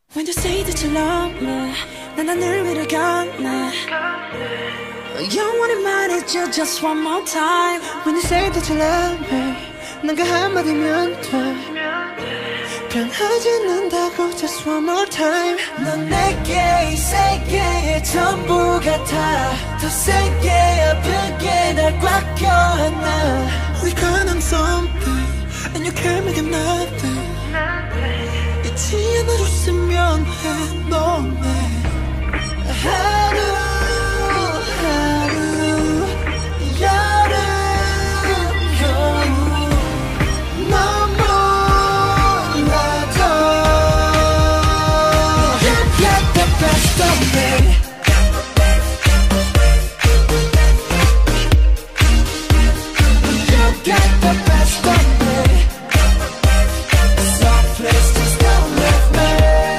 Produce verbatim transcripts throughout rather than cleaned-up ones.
When you say that you love me, 난 하늘 위를 건네. 영원히 말해줘 just one more time. When you say that you love me, 난 그 한마디면 돼. 변하지 않는다고 just one more time. 넌 내게 이 세계의 전부 같아. 더 세게 아프게 날 꽉 껴안아. We gonna something and you can't make it nothing. 잊지 않아줬으면 해 너네. 하루 하루 여름 겨울 넌 몰라도 You got the best of me. You got the best of me. So please just don't leave me.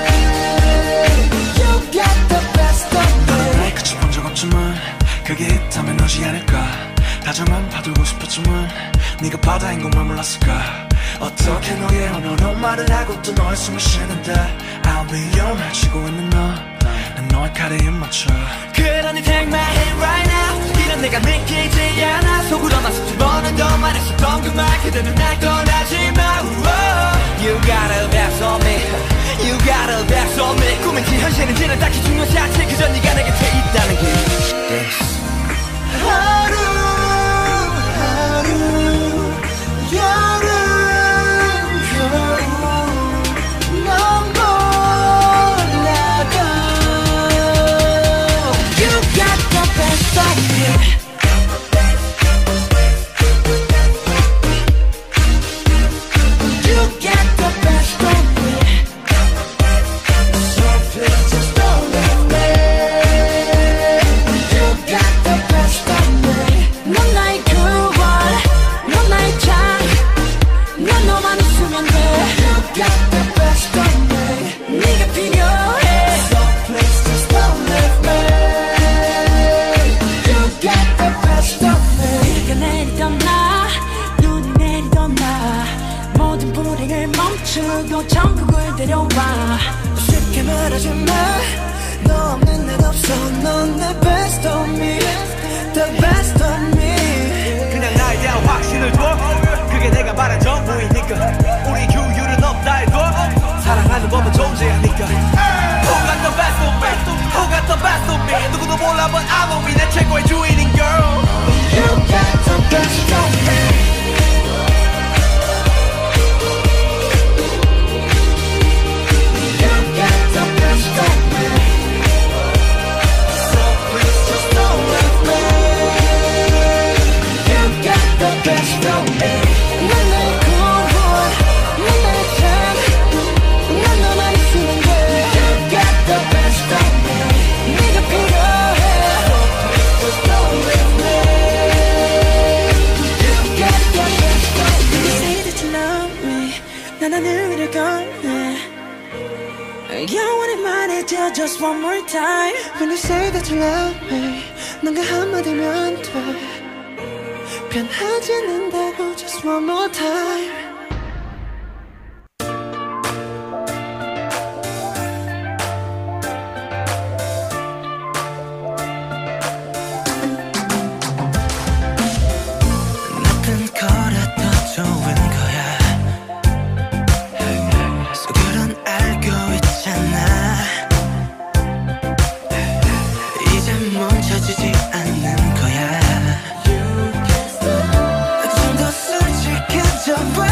You got the best of me. 나의 끝이 본 적 없지만 그게 있다면 너지 않을까. 다정한 파도고 싶었지만 네가 바다인 것만 몰랐을까. 어떻게 너의 언어로 말을 하고 또 너의 숨을 쉬는데 I'll be your 쉬고 있는 너. 난 너의 칼에 입 맞춰. 그러니 take my hand right now. 이런 내가 믿기지 않아. 속으로만 수십 번은 더 말했었던 그 말 그대는 날 떠나지 마. You got a best on me. You got a best on me. 꿈인지 현실인지는 딱히 중요하지 않지. 그저 네가 내 곁에 있다는 게 yes. 하루 하루 여름 겨울 넌 몰라도 You got the best of me. You got the best of me. So please just don't leave me. You got the best of me. 넌 나의 구원, 넌 나의 장, 난 너만 있으면 돼. You got the best of me. 네가 필요해. So please just don't leave me. You got the best of me. 비가 내리던 나, 눈이 내리던 나, 모든 불행을 멈추고 천국을 데려와. 쉽게 말하지 마. 너 없는 난 없어. 넌 내 best of me. The best of me. 그냥 나에 대한 확신을 줘. 그게 내가 말한 전부이니까. 우리 규율은 없다 해도 사랑하는 법은 존재하니까. Who got the best of me? Who got the best of me? 누구도 몰라 but I know me. 내 최고의 주인인 girl. You got the best of me. You got the best of me. So please just don't leave me. You got the best of me. 넌 나의 구원, 넌 나의 참, 난 너만 있으면 돼. You got the best of me. 네가 필요해. So please just don't leave me. You got the best of me. You say that you love me. 난 하늘 위를 건네. 영원히 말해줘 just one more time. When you say that you love me, 난 그 한마디면 돼. 변하지 않는다고 just one more time. 나쁜 거라 더 좋은 거야. 속으론 알고 있잖아. 이제 멈춰지지 않는 거야. 좀 더 솔직해져봐.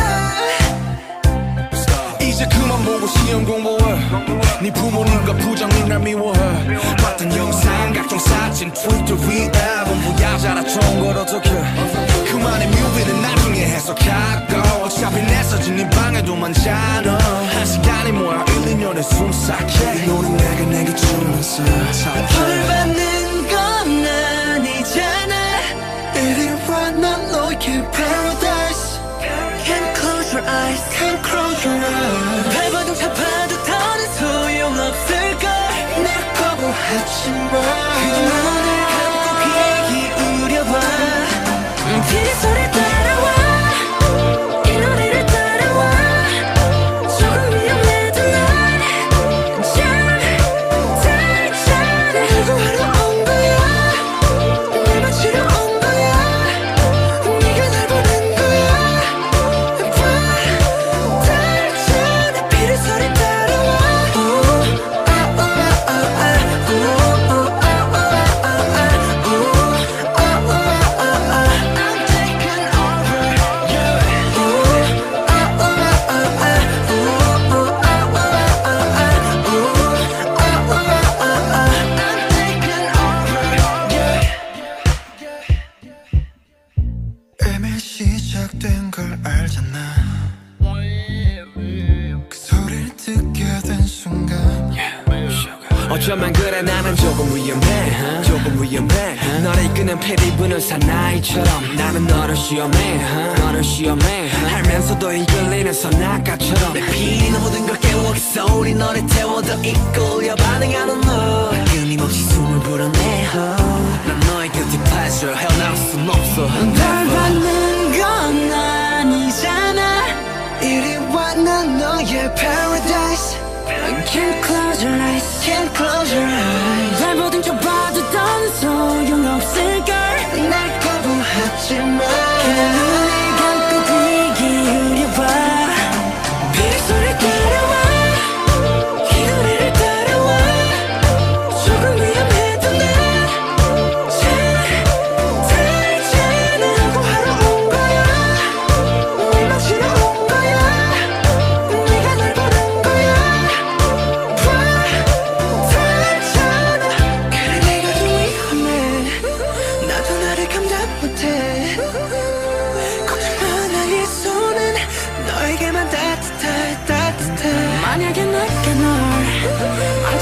이제 그만 보고 시험 공부해. 네 부모님과 부장님 날 미워해. 봤던 영상 각종 사진 트위터 위에 본부야 자라 좋은 걸 어떡해. 그만의 뮤비는 나중에 해석하고 어차피 내 사진 네 방에도 많잖아. 한 시간이 뭐야 일, 이 년에 숨삭해. 이 노래 내가 내게 주면서 벌 받는 건 아니잖아. 이리 와 난 너의 paradise. Can't close your eyes. Can't close your eyes. 발버둥 잡아도 더는 소용없을걸. 날 거부하지 마. 그저 눈을 감고 귀 기울여봐. 피리 소리 따라와. 이 노래를 따라와. 조금 위험해도 난 어쩌면 그래 나는 조금 위험해 조금 위험해 너를 이끄는 패디분은 사나이처럼 나는 너를 시험해 너를 시험해 알면서도 이끌리는 선악가처럼 내 피리 모든 걸 깨워 그 소리 너를 태워 더 이끌려 반응하는 너 끊임없이 숨을 불어내 난 너의 guilty pleasure 헤어나올 순 없어 널 받는 건 아니잖아 이리 와 난 너의 paradise Can't close your eyes Can't close your eyes 날 보든 좁아도 넌 소용없을걸 날 거부하지 마 그냥 눈을 감고 귀 기울여봐 비를 소리 따라와 이 노래를 따라와 조금 위험해도 난 잘잘잘하고 하러 온 거야 널 맞추러 온 거야 내가 널 보는 거야 봐달잖아 그래 내가 좀 위험해 나도 나를 감당 못해 걱정 마 나의 손은 너에게만 따뜻해 따뜻해 만약에 내가 널